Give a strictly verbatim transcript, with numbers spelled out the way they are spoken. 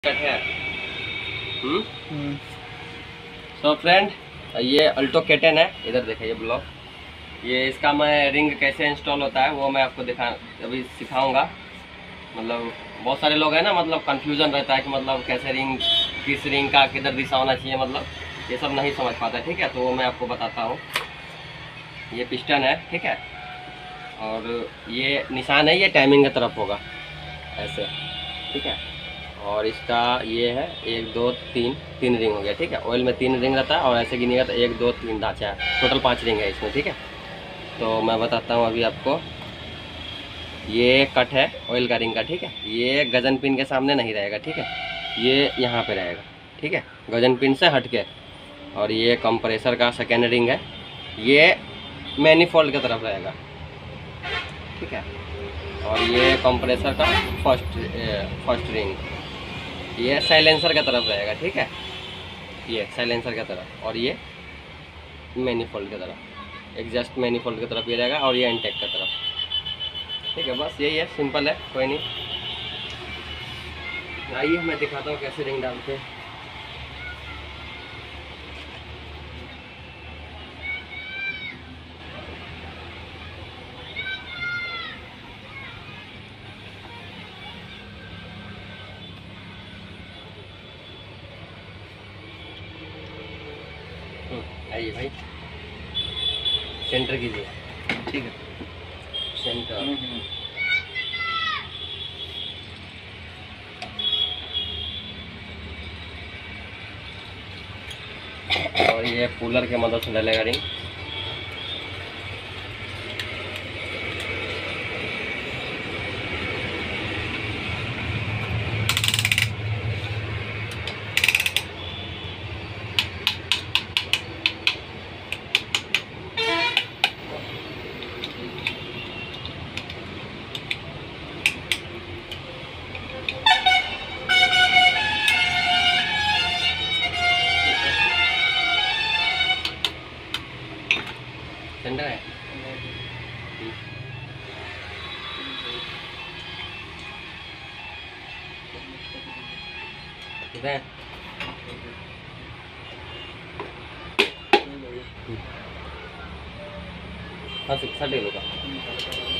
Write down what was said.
है। Hmm so friend, ये Alto K ten है। इधर देखिए ये ब्लॉक, ये इसका मैं रिंग कैसे इंस्टॉल होता है वो मैं आपको दिखा अभी सिखाऊंगा। मतलब बहुत सारे लोग हैं ना, मतलब कंफ्यूजन रहता है कि मतलब कैसे रिंग, किस रिंग का किधर दिशा होना चाहिए, मतलब ये सब नहीं समझ पाता। ठीक है, तो वो मैं आपको बताता हूँ। ये पिस्टन है, ठीक है, और ये निशान है, ये टाइमिंग की तरफ होगा ऐसे, ठीक है। और इसका ये है एक दो तीन, तीन रिंग हो गया, ठीक है। ऑयल में तीन रिंग रहता है और ऐसे गिनिएगा तो एक दो तीन ढांचा है, टोटल पाँच रिंग है इसमें, ठीक है। तो मैं बताता हूँ अभी आपको। ये कट है ऑयल का रिंग का, ठीक है। ये गजन पिन के सामने नहीं रहेगा, ठीक है, ये यहाँ पे रहेगा, ठीक है, गजन पिन से हट के। और ये कंप्रेसर का सेकेंड रिंग है, ये मैनीफोल्ड की तरफ रहेगा, ठीक है। और ये कंप्रेसर का फर्स्ट फर्स्ट रिंग, ये साइलेंसर की तरफ रहेगा, ठीक है, ये साइलेंसर की तरफ। और ये मैनीफोल्ड की तरफ, एग्जॉस्ट मैनीफोल्ड की तरफ ये रहेगा, और ये इनटेक की तरफ, ठीक है। बस यही है, सिंपल है, कोई नहीं। आइए मैं दिखाता हूँ कैसे रिंग डालते हैं। आइए भाई, सेंटर कीजिए, ठीक है, सेंटर। और ये कूलर के मदद से डलेगा रिंग। सेंटर है, किधर? हाँ, साढ़े का